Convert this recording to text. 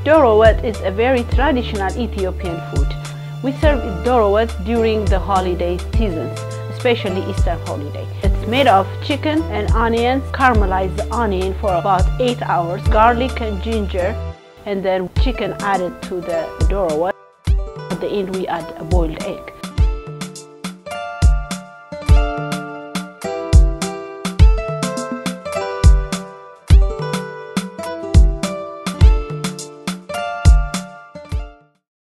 Doro Wot is a very traditional Ethiopian food. We serve Doro Wot during the holiday seasons, especially Easter holiday. It's made of chicken and onions. Caramelize the onion for about 8 hours, garlic and ginger, and then chicken added to the Doro Wot. At the end we add a boiled egg.